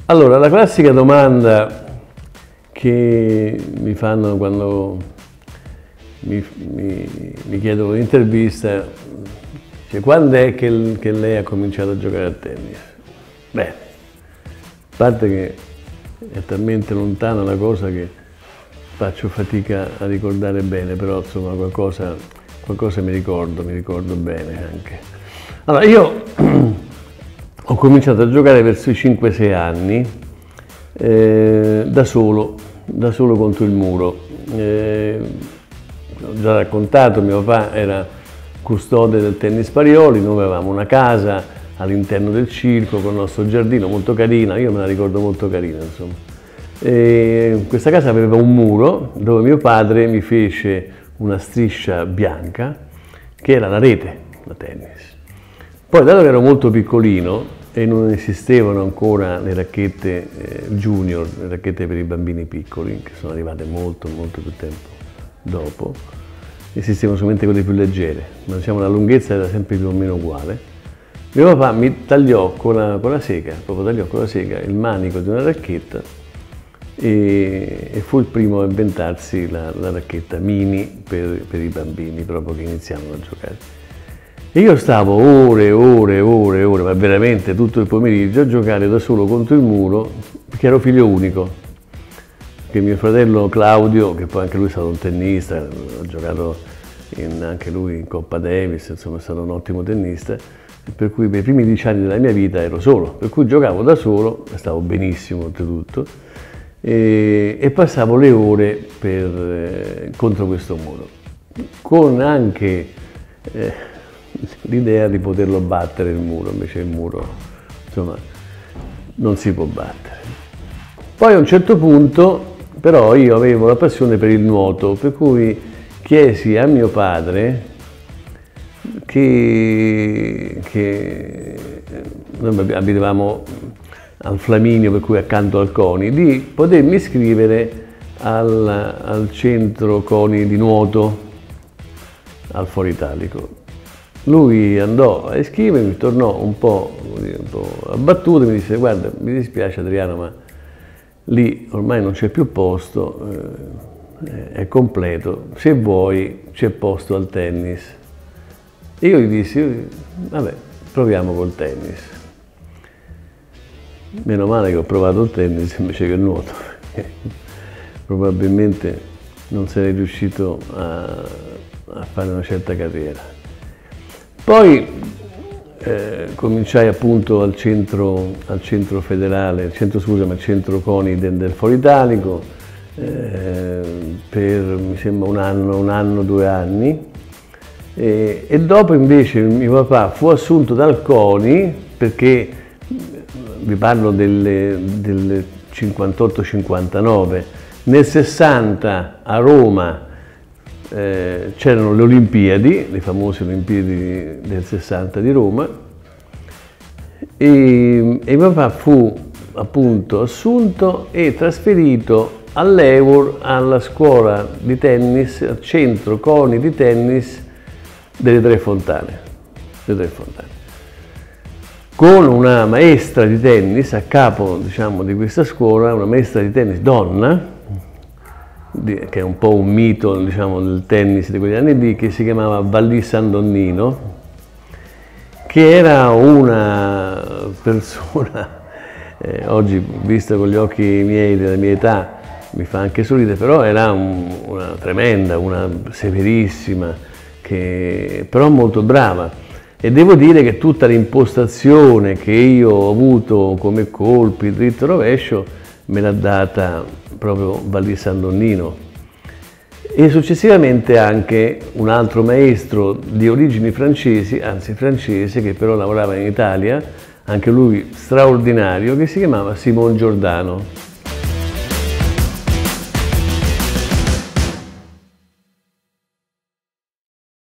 Allora, la classica domanda che mi fanno quando mi chiedono un'intervista, cioè, quando è che lei ha cominciato a giocare a tennis? Beh, a parte che è talmente lontana la cosa che faccio fatica a ricordare bene, però insomma qualcosa mi ricordo bene anche. Allora, io ho cominciato a giocare verso i 5-6 anni, da solo contro il muro. Ho già raccontato, mio papà era custode del tennis Parioli, noi avevamo una casa all'interno del circo con il nostro giardino molto carina, io me la ricordo molto carina, insomma. Questa casa aveva un muro dove mio padre mi fece una striscia bianca che era la rete da tennis. Poi, dato che ero molto piccolino e non esistevano ancora le racchette junior, le racchette per i bambini piccoli, che sono arrivate molto più tempo dopo, esistevano solamente quelle più leggere, ma diciamo la lunghezza era sempre più o meno uguale. Mio papà mi tagliò con la sega, il manico di una racchetta e fu il primo a inventarsi la racchetta mini per i bambini, proprio che iniziavano a giocare. E io stavo ore, ma veramente tutto il pomeriggio a giocare da solo contro il muro, perché ero figlio unico. Perché mio fratello Claudio, che poi anche lui è stato un tennista, ha giocato anche lui in Coppa Davis, insomma è stato un ottimo tennista, per cui per i primi 10 anni della mia vita ero solo, per cui giocavo da solo, e stavo benissimo oltretutto, e passavo le ore contro questo muro, con anche l'idea di poterlo battere il muro, invece il muro, insomma, non si può battere. Poi a un certo punto, però, io avevo la passione per il nuoto, per cui chiesi a mio padre che noi abitavamo al Flaminio, per cui accanto al CONI, di potermi iscrivere al centro CONI di nuoto al Foro Italico. Lui andò a iscrivermi, tornò un po' abbattuto e mi disse: guarda, mi dispiace Adriano, ma lì ormai non c'è più posto, è completo, se vuoi c'è posto al tennis. E io gli dissi: vabbè, proviamo col tennis. Meno male che ho provato il tennis invece che il nuoto, probabilmente non sarei riuscito a fare una certa carriera. Poi cominciai appunto al centro CONI del Foro Italico per, mi sembra, un anno, 2 anni, e dopo invece mio papà fu assunto dal CONI, perché vi parlo del 58-59, nel 60 a Roma c'erano le Olimpiadi, le famose Olimpiadi del 60 di Roma, e mio papà fu appunto assunto e trasferito all'Eur, alla scuola di tennis, al centro CONI di tennis delle Tre Fontane, con una maestra di tennis a capo, diciamo, di questa scuola, una maestra di tennis donna, che è un po' un mito, diciamo, del tennis di quegli anni lì, che si chiamava Vallì San Donnino, che era una persona, oggi vista con gli occhi miei, della mia età, mi fa anche sorridere, però era una tremenda, una severissima, però molto brava. E devo dire che tutta l'impostazione che io ho avuto come colpi, dritto e rovescio, me l'ha data proprio Vallì San Donnino. E successivamente anche un altro maestro di origini francesi, anzi francese, che però lavorava in Italia, anche lui straordinario, che si chiamava Simon Giordano.